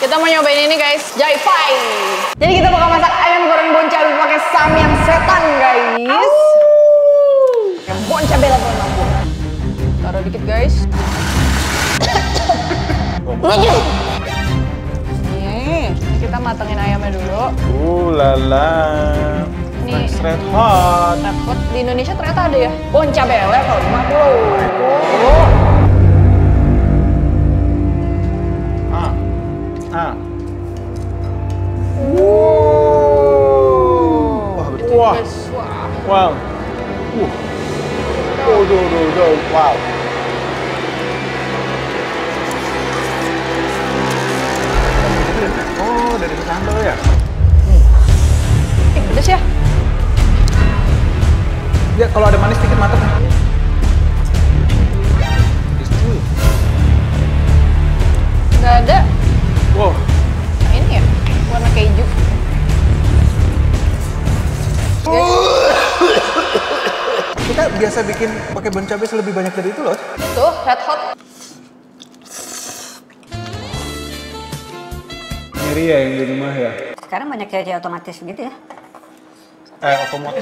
Kita mau nyobain ini guys, Jaifai. Jadi kita bakal masak ayam goreng bon cabe pakai samyang setan guys. Yang bon cabe 86. Taruh dikit guys. Nih, kita matengin ayamnya dulu. Lala. Nih, Red hot. Red hot di Indonesia ternyata ada ya. Bon cabe level 50. Wah. Wow. Wow. Oh, dari sambal ya? Pedes ya? Ya, kalau ada manis dikit mantap. Nggak ada. Wow. Nah, ini ya, warna keju. Kita biasa bikin pakai bon cabai lebih banyak dari itu loh. Itu red hot. Ngeri ya yang di rumah ya? Sekarang banyak cewek otomatis gitu ya. Otomatis.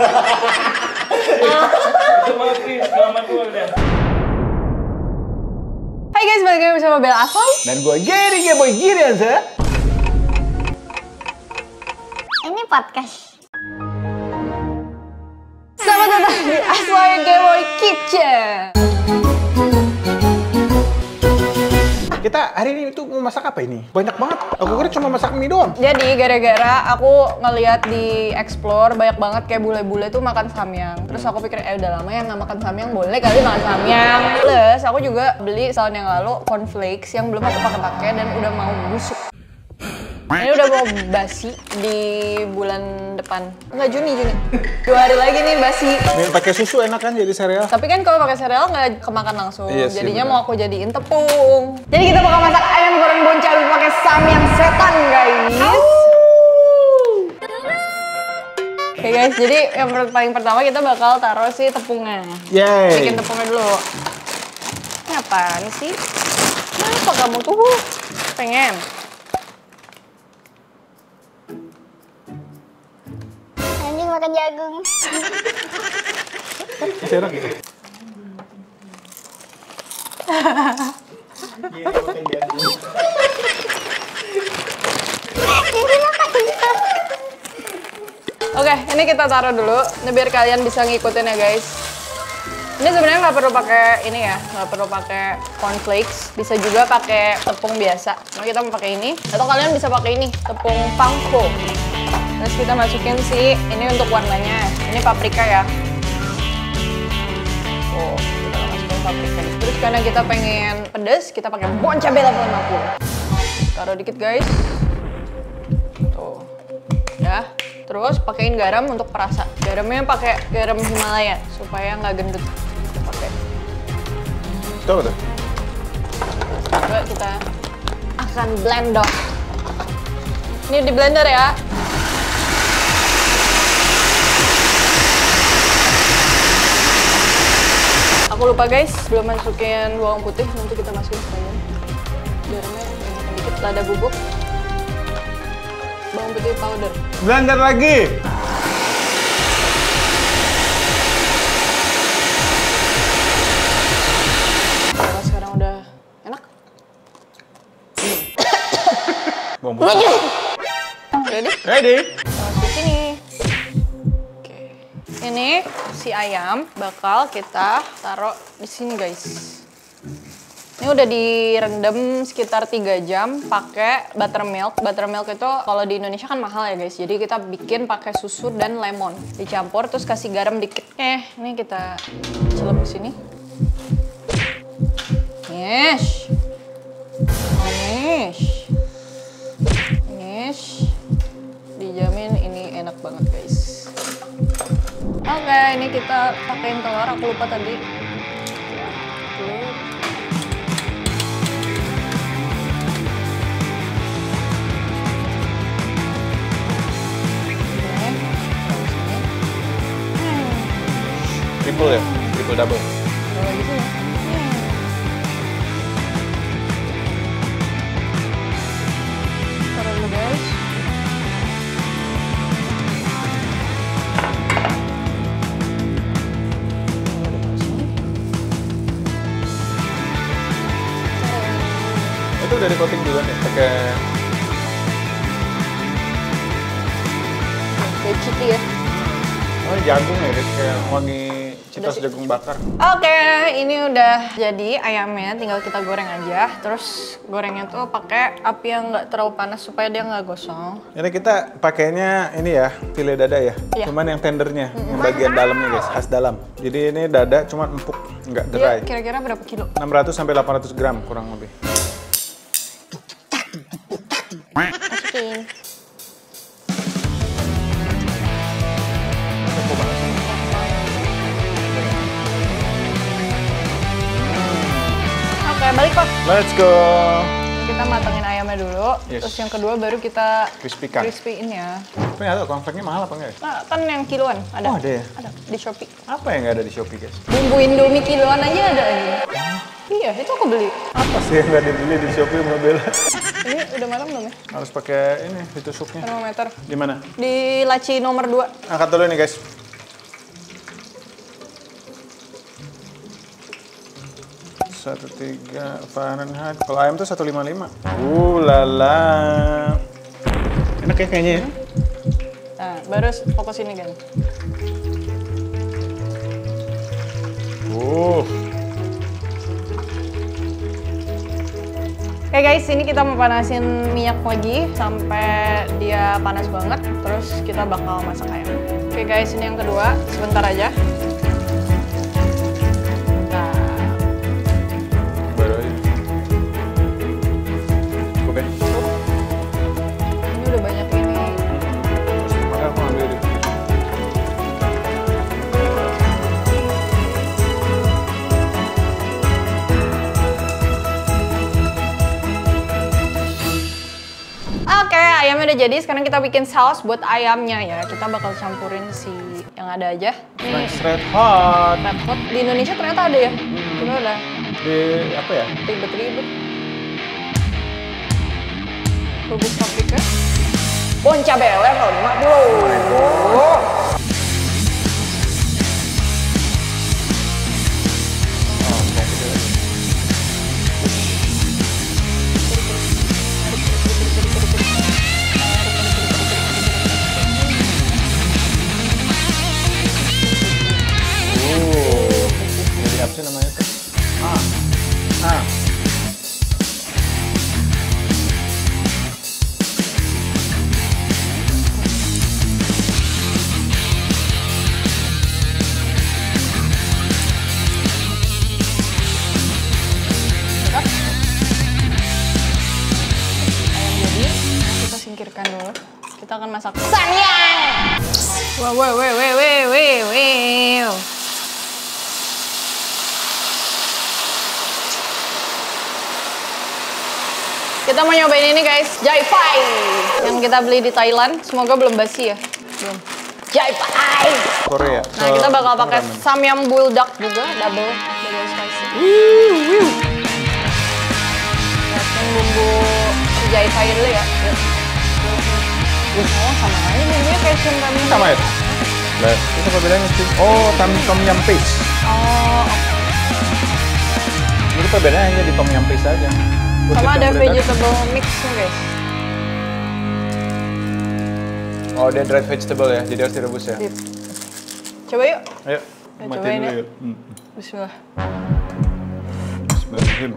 Hai guys, balik lagi bersama Bella Asoy. Dan gue Gary Boy Girianza. Ini podcast. Selamat datang di Asoy Gameboy Kitchen. Kita hari ini tuh mau masak apa ini? Banyak banget. Aku kira cuma masak mie doang. Jadi gara-gara aku ngeliat di Explore banyak banget kayak bule-bule tuh makan samyang. Terus aku pikir udah lama ya nggak makan samyang, boleh kali makan samyang. Plus aku juga beli setahun yang lalu cornflakes yang belum aku pakai dan udah mau busuk. Ini udah mau basi di bulan depan. Enggak, Juni. 2 hari lagi nih basi. Nih, pakai susu enak kan jadi sereal. Tapi kan kalau pakai sereal nggak kemakan langsung. Iya sih, jadinya bener. mau aku jadiin tepung. Jadi kita bakal masak ayam goreng bon cabe pakai samyang setan guys. Oke guys, jadi yang paling pertama kita bakal taruh si tepungnya. Yeay. Bikin tepungnya dulu. Ini apaan sih? Kenapa kamu tuh pengen? Anjing makan jagung. Masih enak gitu. Oke, ini kita taruh dulu. Ini biar kalian bisa ngikutin ya guys. Ini sebenarnya nggak perlu pakai ini ya, nggak perlu pakai cornflakes. Bisa juga pakai tepung biasa. Nah, kita mau pakai ini. Atau kalian bisa pakai ini, tepung panko. Terus kita masukin si ini untuk warnanya. Ini paprika ya. Oh, kita masukin paprika. Terus karena kita pengen pedas, kita pakai bon cabe level 50. Taruh dikit guys. Tuh. Ya. Terus pakein garam untuk perasa. Garamnya pakai garam Himalaya supaya nggak gendut. Kita pakai. Itu apa tuh? Coba kita akan blender. Ini di blender ya. Aku lupa guys, belum masukin bawang putih, nanti kita masukin sekalian. Garamnya masukin dikit, lada bubuk, bawang putih powder. Blender lagi. Kalau sekarang udah enak. Bawang putih. Ready? Ready. Kita masukin sini. Oke. Ini si ayam bakal kita taruh di sini guys. Ini udah direndam sekitar 3 jam pakai buttermilk. Buttermilk itu kalau di Indonesia kan mahal ya guys. Jadi kita bikin pakai susu dan lemon. Dicampur terus kasih garam dikit. Ini kita celup ke sini. Yes. Dijamin ini enak banget guys. Oke, ini kita pakein telur. Aku lupa tadi. Telur. Triple ya? Triple double. Ada lagi sih. udah di coating juga nih pakai Kayak citi ya. oh jagung ya guys, kayak wangi citos jagung bakar. Oke, ini udah jadi ayamnya, tinggal kita goreng aja. Terus gorengnya tuh pakai api yang nggak terlalu panas supaya dia nggak gosong. Ini kita pakainya ini ya, file dada ya. Iya. Cuman yang tendernya, yang bagian dalamnya guys, khas dalam. Jadi ini dada cuma empuk, nggak Dia dry. kira-kira berapa kilo? 600 sampai 800 gram kurang lebih. Masukin. Oke, balik kok. Let's go. Kita matangin ayamnya dulu. Yes. Terus yang kedua baru kita Crispy-kan. crispy-in ya. Tapi nggak tahu konfliknya mahal apa enggak ya? Nah, kan yang kiloan ada. Oh, ada ya? Ada di Shopee. Apa yang nggak ada di Shopee guys? Bumbu Indomie kiloan aja ada ini. Iya, itu aku beli. Apa sih yang nggak dibeli di Shopee Mbak Bella? Ini udah matang belum ya? Harus pakai ini ditusuknya. Termometer. Di mana? Di laci nomor 2. Angkat dulu nih guys. Satu tiga Fahrenheit. Kalau ayam tuh 155. Lala. Enak ya kayaknya ya. Nah, baru fokus ini kan. Oke guys, ini kita mau panasin minyak lagi sampai dia panas banget. Terus kita bakal masak ayam. Oke guys, ini yang kedua. Sebentar aja. Nah, Baru aja. Cukup ya? ini udah banyak ini. Makanya aku ambil dulu. Oke, ayamnya udah jadi. Sekarang kita bikin saus buat ayamnya ya. Kita bakal campurin si yang ada aja. Ini Nice red hot. red hot. Di Indonesia ternyata ada ya. Kita udah Di apa ya? ribet-ribet. Bubuk paprika. Bon cabai level 50. Jadi apa sih namanya tuh? Ah. Ayam jadi, kita singkirkan dulu. Kita akan masak samyang. Wow, wow, wow, wow, wow, wow, wow. Kita mau nyobain ini guys, Jai Fai yang kita beli di Thailand. Semoga belum basi ya. Belum. Jai Fai. Korea. Nah, kita bakal pakai samyang buldak juga, double spicy. Masukin bumbu Jai Fai dulu ya. Yuk. Oh, sama aja bumbunya kayak Shin Ramen. Sama ya? Lah, itu apa bedanya sih? Oh, tom yum paste. Oh, Jadi perbedaannya hanya di tom yum paste aja. sama ada Campur-campurin vegetable mix-nya guys. tadi. Oh, dia dried vegetable ya, jadi harus direbus ya. Dip. Coba yuk. Ayo, Ya, matiin cobain dulu ya. yuk. Bismillah. Bismillahirrahmanirrahim.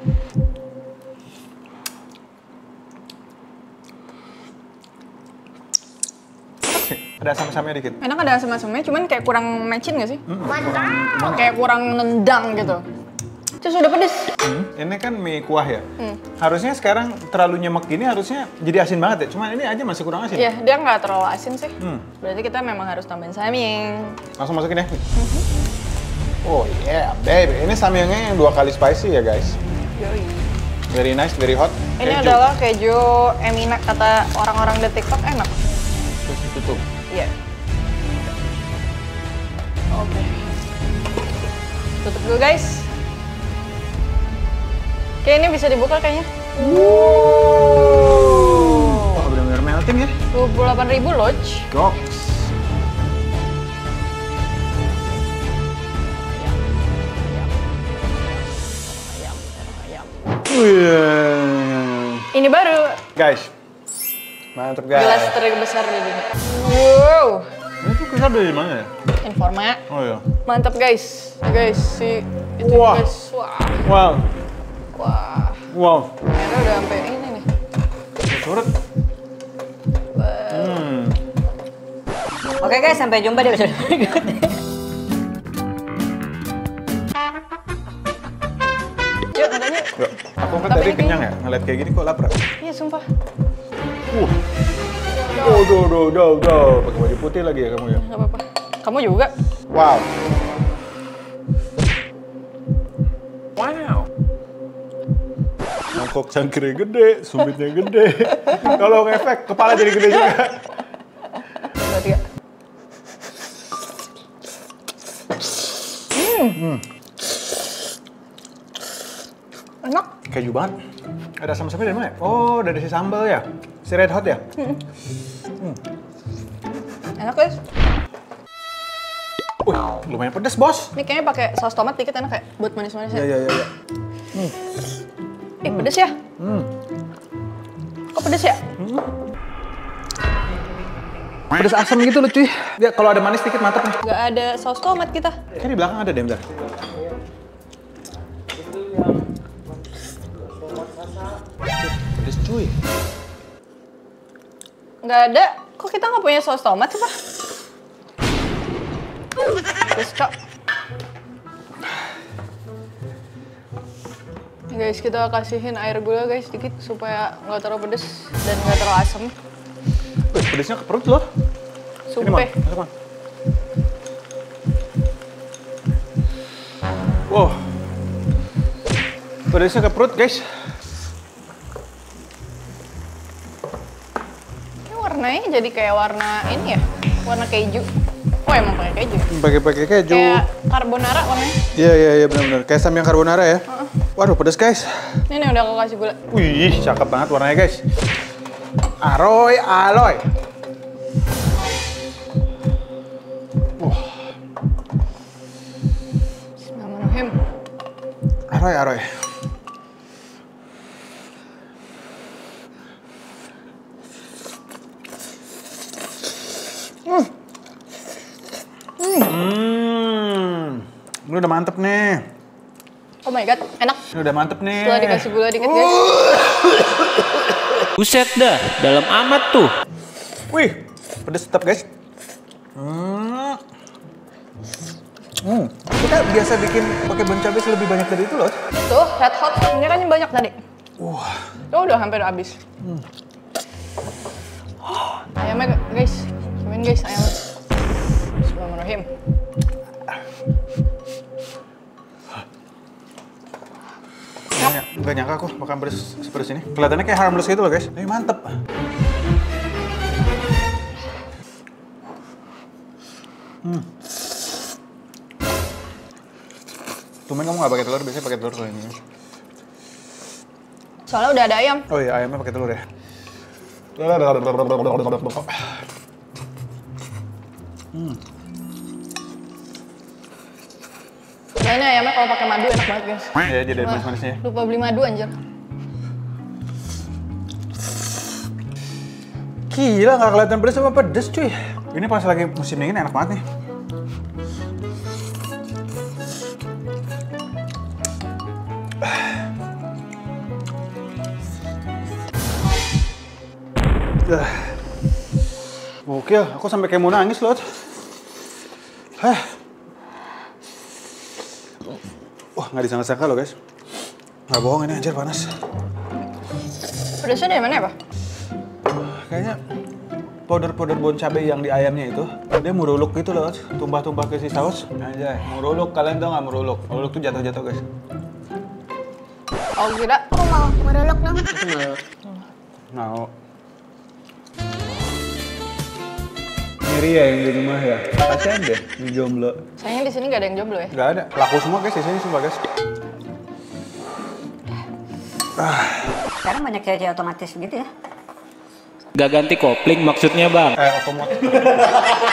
Ada asam-asamnya dikit. Enak ada asam-asamnya, cuman kayak kurang matching gak sih? Kayak kurang nendang gitu. Terus udah pedes. Ini kan mie kuah ya. Harusnya sekarang terlalu nyemek gini harusnya jadi asin banget ya. Cuma ini aja masih kurang asin. Iya, dia nggak terlalu asin sih. Hmm. Berarti kita memang harus tambahin samyang. Langsung masukin ya. Oh yeah, baby. Ini samyangnya yang 2 kali spicy ya guys. Yoi. Very nice, very hot. Ini Keju. adalah keju Emina, kata orang-orang di TikTok enak. Terus ditutup. Iya. Oke. Tutup dulu guys. Oke, ini bisa dibuka kayaknya. Oh, benar-benar melting ya. 28.000 loh. Goks. Ayam. Wih, Ini baru Guys. Mantap guys. gelas terbesar di dunia. Wow. Ini tuh kisah dari mana ya? Informa. Oh iya. Mantap guys. Guys, si itu Wah. guys. Wah. Wow. Wah. Wow. Akhirnya udah sampai ini nih. Turut. Oke guys, sampai jumpa di episode berikutnya. Yuk, makan yuk. Yuk. Aku kan Tapi tadi ini kenyang ya, ngeliat kayak gini kok lapar. Iya, sumpah. Udah. Pakai baju putih lagi ya kamu ya? Gak apa-apa. Kamu juga? Wow. Wow. Mangkok cangkirnya gede, sumitnya gede. Kalau ngefek, kepala jadi gede juga. Dua, tiga. Enak. Keju banget. Ada asam-asamnya dari mana ya? Oh, dari si sambal ya? Si Red Hot ya? Enak guys. Lumayan pedes, bos. Ini kayaknya pakai saus tomat dikit enak kayak buat manis-manis ya. Iya. Pedes ya? Kok pedes ya? Pedes asam gitu loh, cuy. Ya, kalau ada manis dikit mantap nih. Gak ada saus tomat kita. Kayak di belakang ada deh, bentar. Pedes, cuy. Gak ada. Kok kita nggak punya saus tomat sih, Pak? Pedes, Cok. Guys, kita kasihin air gula guys dikit supaya nggak terlalu pedes dan nggak terlalu asam. Pedesnya ke perut loh. Ini, Man. Sumpah. Masuk, Man. Wow. Pedesnya ke perut, guys. Ini warnanya jadi kayak warna ini ya, warna keju. Oh emang pakai keju. Pakai keju. Kayak carbonara warnanya. Iya, benar-benar. Kayak samyang carbonara ya. Waduh, pedes, guys. Ini nih udah aku kasih gula. Wih, cakep banget warnanya, guys. Aroy, aloy. Bismillahirrahmanirrahim. Aroy. Ini udah mantep nih. Oh my god, enak. Ini udah mantep nih. Setelah dikasih gula dikit guys. Buset dah, dalam amat tuh. Wih, pedes tetap, guys. Kita biasa bikin pakai bon cabai lebih banyak dari itu loh. Tuh, red hot. Ini kan yang banyak tadi. Wah. Tuh udah hampir habis. Ayamnya guys. Cobain guys ayamnya. Bismillahirrahmanirrahim. Gak nyangka aku makan pedes sepedes ini. Kelihatannya kayak harmless gitu loh, guys. Tapi mantep. Tumben kamu gak pakai telur, biasanya pakai telur kalau ini. Soalnya udah ada ayam. Oh iya, ayamnya pakai telur ya. Nah ini ayamnya kalau pakai madu enak banget guys. Ya, jadi ada Wah, manis-manisnya. lupa beli madu anjir. Gila, gak kelihatan pedes sama pedes, cuy. Ini pas lagi musim dingin enak banget nih. Gokil, aku sampai kayak mau nangis loh. Wah, nggak disangka-sangka loh guys. Nggak bohong, ini anjir panas. Pedasnya dari mana ya, Pak? Kayaknya powder bon cabai yang di ayamnya itu, dia muruluk gitu loh, tumpah-tumpah ke si saus. Anjay, muruluk, kalian tau nggak muruluk? Muruluk tuh jatuh-jatuh guys. Oh kira. Aku mau meruluk dong. Mau. Ngeri ya yang di rumah ya? Kasian deh, di jomblo. Sayangnya di sini nggak ada yang jomblo ya. Nggak ada, laku semua guys di sini sumpah guys. Sekarang banyak cewek-cewek otomatis gitu ya. Gak ganti kopling maksudnya bang. Otomotif.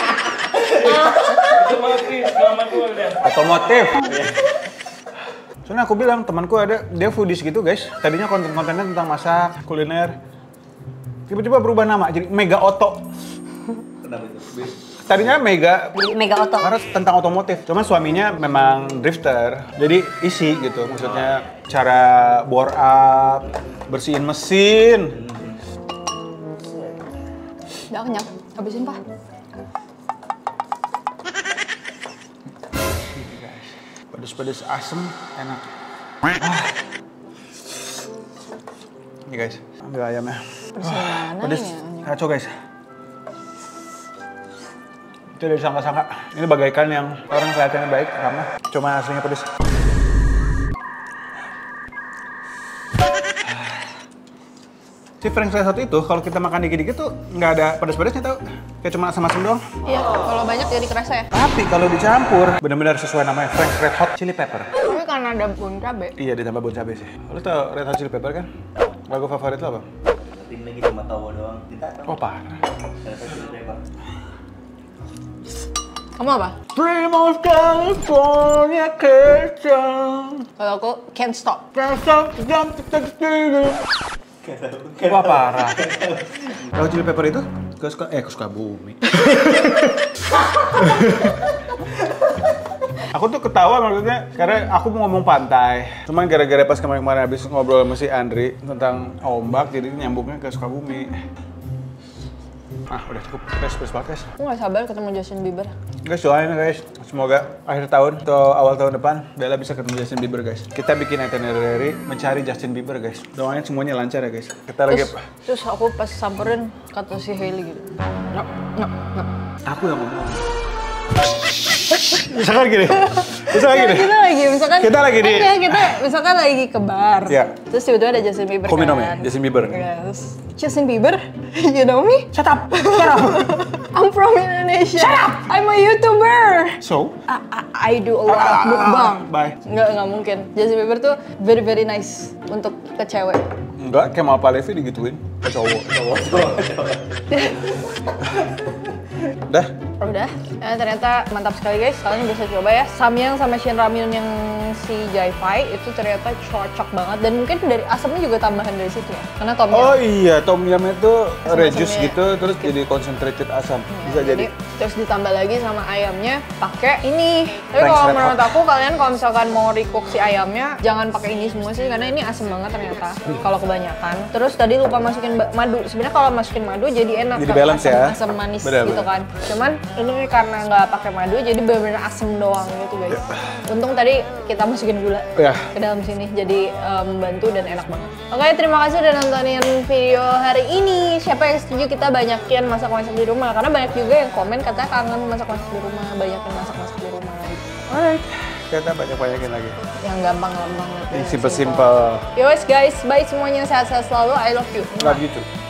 Otomotif. Soalnya aku bilang temanku ada, dia foodies gitu guys. Tadinya konten-kontennya tentang masak, kuliner. Tiba-tiba berubah nama jadi Mega Oto. Kenapa itu? Tadinya Mega Jadi Mega Oto. karena tentang otomotif. Cuma suaminya memang drifter. Jadi isi gitu. Maksudnya cara bore up, bersihin mesin. Udah kenyang, habisin Pak. Pedes-pedes asem, enak. Ini guys, ambil ayamnya. Pedes mana Pedes, ini? kacau guys. Itu dari sangka-sangka. Ini bagaikan yang orang kelihatannya baik, ramah. Cuma aslinya pedes. Si French fries hot itu kalau kita makan dikit-dikit tuh nggak ada pedes-pedesnya tau. Kayak cuma asam-asam doang. Iya, kalau banyak jadi kerasa ya. Tapi kalau dicampur, benar-benar sesuai namanya French red hot chili pepper. Tapi karena ada bawang cabe. Iya, ditambah bawang cabai sih. Lo tau red hot chili pepper kan? Lagu favorit lo apa? Tapi ini lagi cuma tahu doang. Kita Oh, parah. ada versi flavor. Kamu apa? Dream of California kitchen. Kalau aku can't stop. Wah, parah. Tahu chili pepper itu? Kesuka bumi. Aku tuh ketawa maksudnya karena aku mau ngomong pantai. Cuman gara-gara pas kemarin-kemarin habis ngobrol sama si Andri tentang ombak jadi nyambungnya ke Sukabumi. Ah, udah cukup. Press banget guys. Aku gak sabar ketemu Justin Bieber. Guys, doain guys. Semoga akhir tahun atau awal tahun depan Bella bisa ketemu Justin Bieber guys. Kita bikin itinerary mencari Justin Bieber guys. Doain semuanya lancar ya guys. Kita lagi Terus aku pas samperin kata si Hailey gitu. No. aku yang ngomong. Misalkan gini. Kita lagi di... Iya. Kita misalkan lagi ke bar. Iya. Terus tiba-tiba ada Justin Bieber Kau minum kan. ya? Justin Bieber. Yes. Justin Bieber? You know me? Shut up. I'm from Indonesia. Shut up! I'm a YouTuber. So? I do a lot of mukbang. Bye. Nggak mungkin. Justin Bieber tuh very nice untuk ke cewek. Enggak, Kemal Palevi digituin. Ke cowok. Udah? Udah, ternyata mantap sekali guys. Kalian bisa coba ya. Samyang sama Shin Ramyun yang si Jai-Fai itu ternyata cocok banget. Dan mungkin dari asamnya juga tambahan dari situ ya. Karena tom yum. Oh iya, tom yum itu reduce Asam-asamnya gitu, terus jadi concentrated asam. Bisa jadi. Terus ditambah lagi sama ayamnya pakai ini. Tapi French kalau red menurut hot. aku kalian kalau misalkan mau recook si ayamnya jangan pakai ini semua sih karena ini asam banget ternyata kalau kebanyakan. Terus tadi lupa masukin madu. Sebenarnya kalau masukin madu jadi enak. Jadi kan, balance ya. asam manis Benar, gitu benar. kan. Cuman ini karena nggak pakai madu jadi benar-benar asam doang gitu guys. Untung tadi kita masukin gula Ya. ke dalam sini jadi membantu dan enak banget. Oke, terima kasih udah nontonin video hari ini. Siapa yang setuju kita banyakin masak-masak di rumah karena banyak juga yang komen katanya kangen masak-masak di rumah, banyakin masak-masak di rumah. Alright. Kita banyak-banyakin lagi. Yang gampang-gampang gitu. Yang simple-simple. Yo guys, bye semuanya, sehat-sehat selalu. I love you. Love you too.